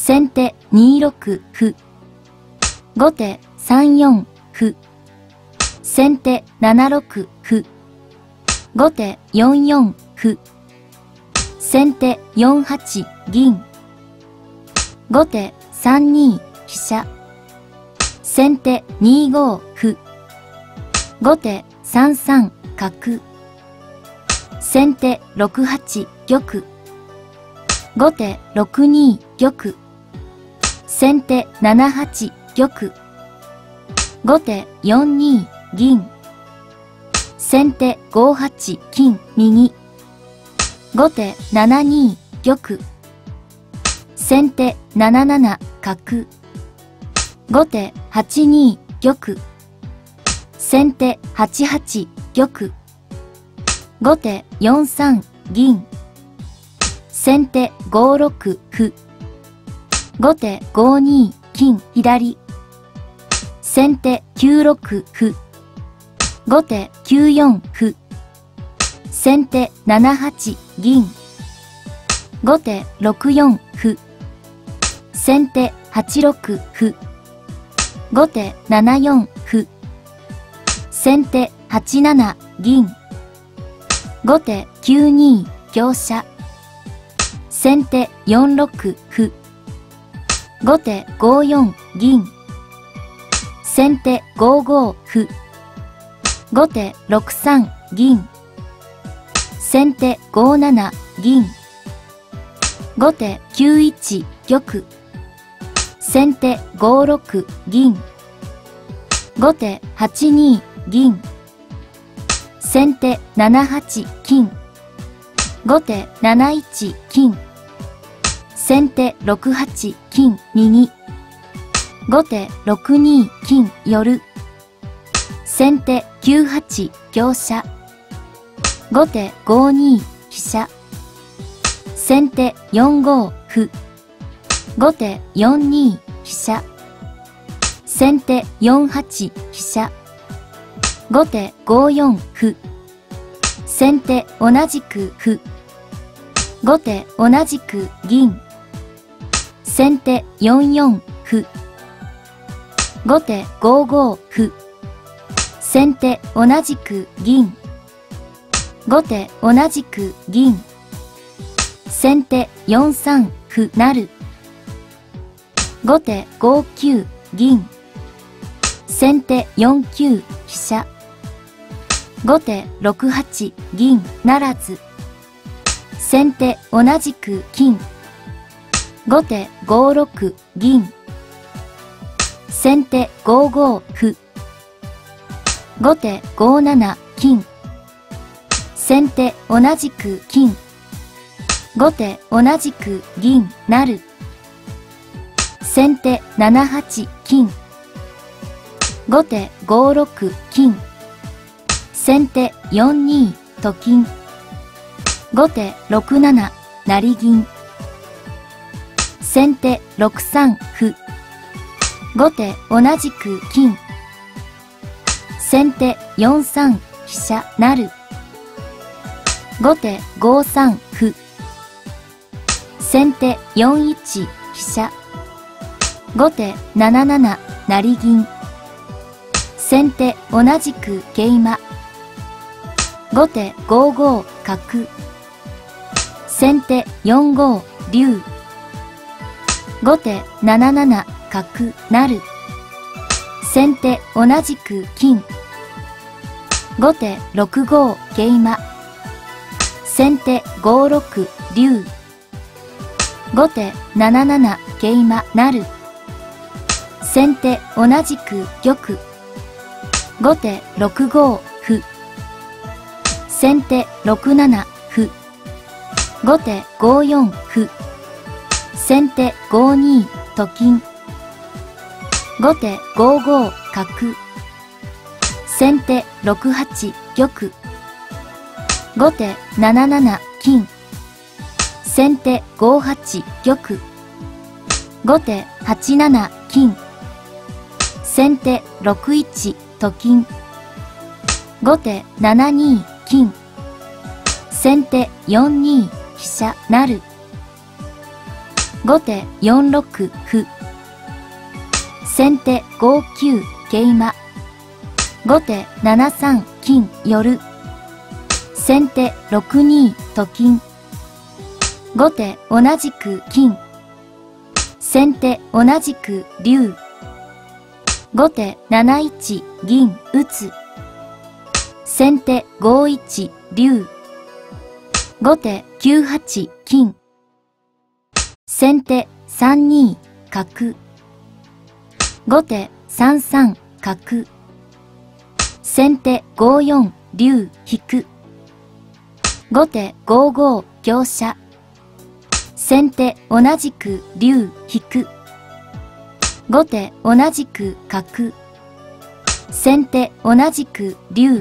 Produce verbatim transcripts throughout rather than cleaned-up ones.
先手にろく歩。後手さんよん歩。先手ななろく歩。後手よんよん歩。先手よんはち銀。後手さんに飛車。先手にご歩。後手さんさん角。先手ろくはち玉。後手ろくに玉。先手ななはち玉。後手よんに銀。先手ごはち金右。後手ななに玉。先手なななな角。後手はちに玉。先手はちはち玉。後手よんさん銀。先手ごろく歩。後手ごに金左。先手きゅうろく歩。後手きゅうよん歩。先手ななはち銀。後手ろくよん歩。先手はちろく歩。後手ななよん歩。先手はちなな銀。後手きゅうに香車。先手よんろく歩。後手ごよん銀。先手ごご歩。後手ろくさん銀。先手ごなな銀。後手きゅういち玉。先手ごろく銀。後手はちに銀。先手ななはち金。後手なないち金。先手ろくはち金右。後手ろくに金寄。先手きゅうはち香車。後手ごに飛車。先手よんご歩。後手よんに飛車。先手よんはち飛車。後手ごよん歩。先手同じく歩。後手同じく銀。先手よんよん歩。後手ごご歩。先手同じく銀。後手同じく銀。先手よんさん歩成。後手ごきゅう銀。先手よんきゅう飛車。後手ろくはち銀ならず。先手同じく金。後手ごろく銀。先手ごご歩。後手ごなな金。先手同じく金。後手同じく銀成。先手ななはち金。後手ごろく金。先手よんにと金。後手ろくなな成銀。先手ろくさん歩。後手同じく金。先手よんさん飛車成。後手ごさん歩。先手よんいち飛車。後手なななな成銀。先手同じく桂馬。後手ごご角。先手よんご竜。後手なななな角成。先手同じく金。後手ろくご桂馬。先手ごろく竜。後手なななな桂馬成。先手同じく玉。後手ろくご歩。先手ろくなな歩。後手ごよん歩。先手ごにと金。後手ごご角。先手ろくはち玉。後手なななな金。先手ごはち玉。後手はちなな金。先手ろくいちと金。後手ななに金。先手よんに飛車成。 後手よんろく歩。先手ごきゅう桂馬。後手ななさん金寄。先手ろくにと金。後手同じく金。先手同じく竜。後手なないち銀打つ。先手ごいち竜。後手きゅうはち金。先手さんに角。後手さんさん角。先手ごよん竜引く。後手ごご香車。先手同じく竜引く。後手同じく角。先手同じく竜。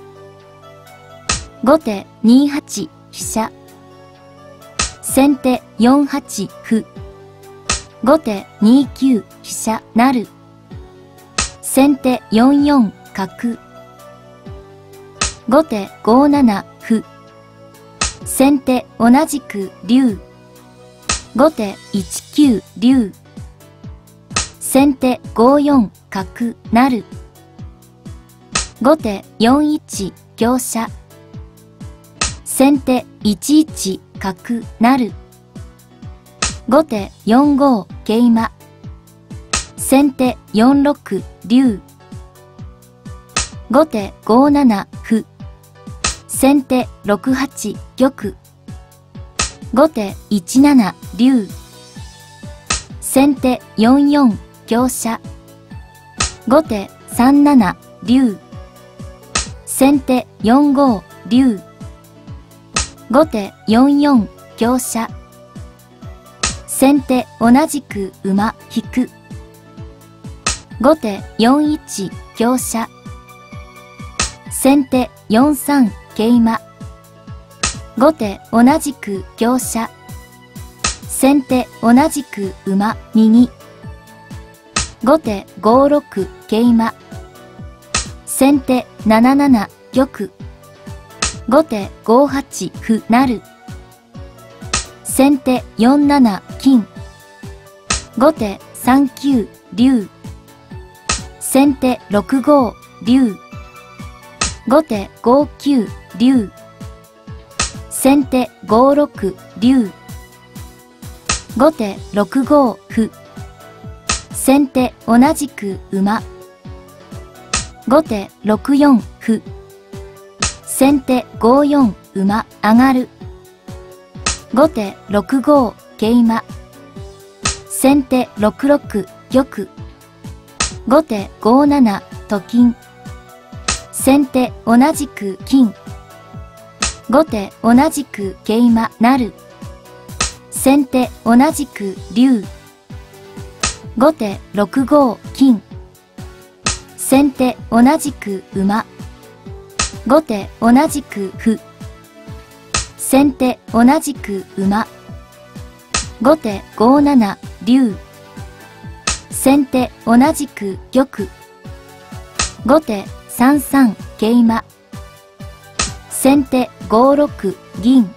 後手にはち飛車。先手よんはち歩。後手にきゅう飛車成。先手よんよん角。後手ごなな歩。先手同じく竜。後手いちきゅう竜。先手ごよん角成。後手よんいち香車。先手いちいち角成。後手よんご桂馬。先手よんろく竜。後手ごなな歩。先手ろくはち玉。後手いちなな竜。先手よんよん香車。後手さんなな竜。先手よんご竜。後手よんよん香車。先手同じく馬引く。後手よんいち香車。先手よんさん桂馬。後手同じく香車。先手同じく馬右。後手ごろく桂馬。先手なななな玉。後手ごはち歩成。先手よんなな金。後手さんきゅう竜。先手ろくご竜。後手ごきゅう竜。先手ごろく竜。後手ろくご歩。先手同じく馬。後手ろくよん歩。先手ごよん馬上がる。後手ろくご桂馬。先手ろくろく玉。後手ごななと金。先手同じく金。後手同じく桂馬成。先手同じく竜。後手ろくご金。先手同じく馬。後手同じく歩。先手同じく馬。後手ごなな竜。先手同じく玉。後手さんさん桂馬。先手ごろく銀。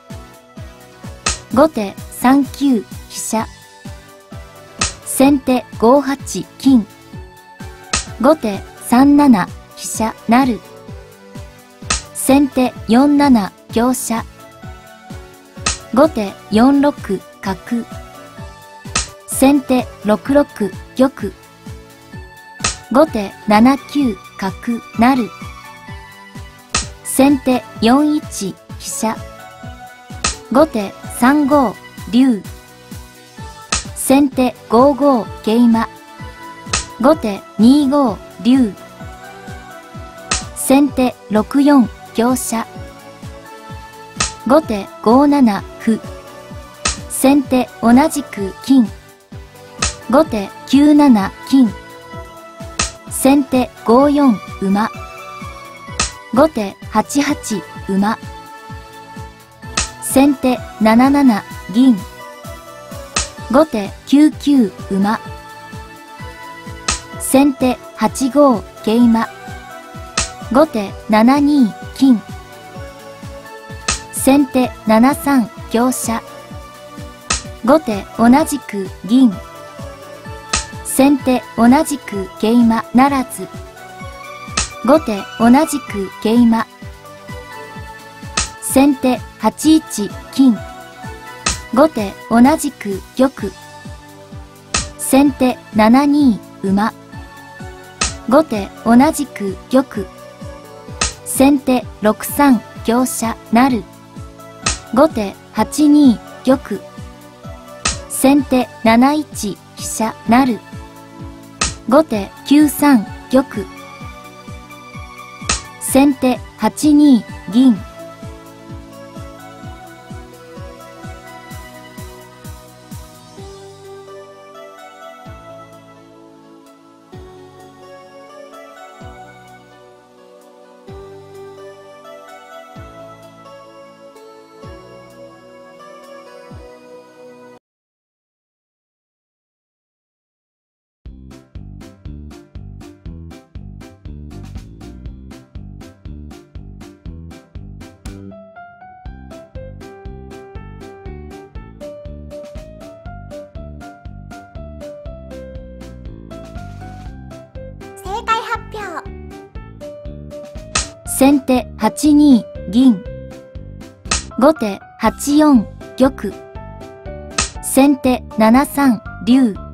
後手さんきゅう飛車。先手ごはち金。後手さんなな飛車成。先手よんなな香車。後手よんろく角。先手ろくろく玉。後手ななきゅう角成。先手よんいち飛車。後手さんご竜。先手ごご桂馬。後手にご竜。先手ろくよん香車。後手ごなな歩。先手同じく金。後手きゅうなな金。先手ごよん馬。後手はちはち馬。先手なななな銀。後手きゅうきゅう馬。先手はちご桂馬。後手ななに金。先手ななさん香車。 後手同じく銀。先手同じく桂馬ならず。後手同じく桂馬。先手はちいち金。後手同じく玉。先手ななに馬。後手同じく玉。先手ろくさん香車成。後手はちに玉。先手なないち飛車成。後手きゅうさん玉。先手はちに銀。 正解発表。 先手はちに銀。後手はちよん玉。先手ななさん竜。